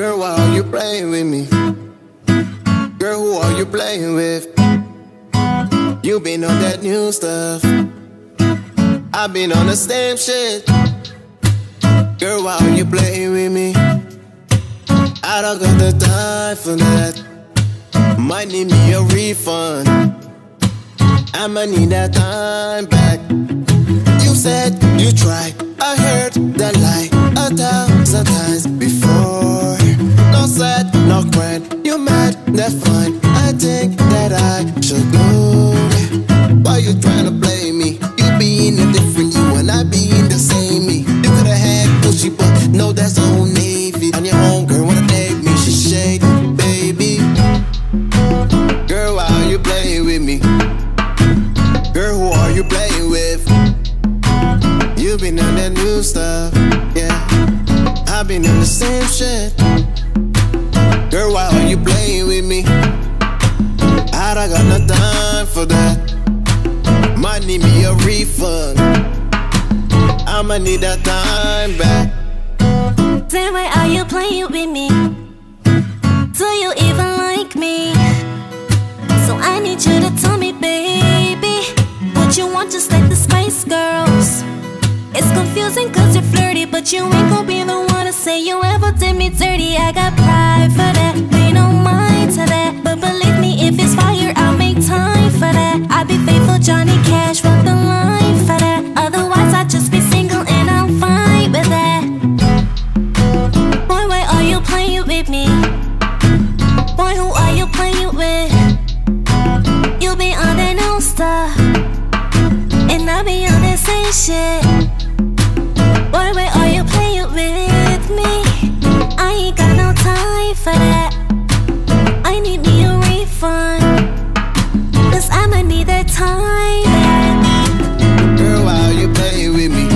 Girl, why are you playing with me? Girl, who are you playing with? You been on that new stuff, I've been on the same shit. Girl, why are you playing with me? I don't got the time for that. Might need me a refund, I'ma need that time back. You said you tried, I heard that lie 1,000 times before. No sad, no crying, you mad, that's fine. I think that I should go. Why you trying to play me? You be in a different you and I be in the same me. You could've had pushy, but no, that's Old Navy. And your homegirl wanna date me, she shady, baby. Girl, why are you playing with me? Girl, who are you playing with? You been on that new stuff, yeah. I've been on the same shit. Girl, why are you playing with me? I don't got no time for that. Might need me a refund, I'ma need that time back. Then why are you playing with me? Do you even like me? So I need you to tell me, baby, what you want just like the Spice Girls. It's confusing cause you're flirty, but you ain't gon' be the one to say you ever did me dirty. I got pride for that, pay no mind to that. But believe me, if it's fire, I'll make time for that. I'll be faithful, Johnny Cash, walk the line for that. Otherwise I'd just be single and I'm fine with that. Boy, why are you playing with me? Boy, who are you playing with? You be on that new stuff, and I be on that same shit. Boy, why are you playing with me? I ain't got no time for that. I need me a refund, cause I'ma need that time back. Girl, why are you playing with me?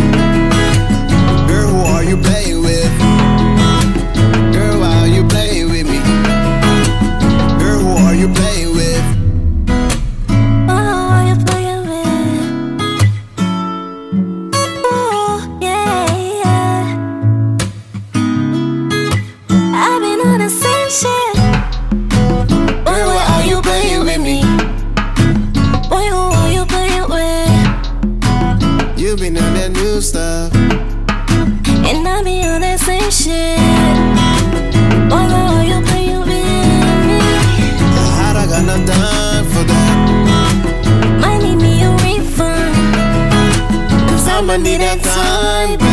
Girl, who are you playing with? Girl, why are you playing with me? Girl, who are you playing with? Oh, who are you playing with? Oh, yeah, yeah. I've been on the same shit. Boy, why are you playing with me? Boy, who are you playing with? You been on that new stuff, And I be on that same shit. Boy, why are you playing with me? I don't got no time for that. Might need me a refund, cause I'ma need that time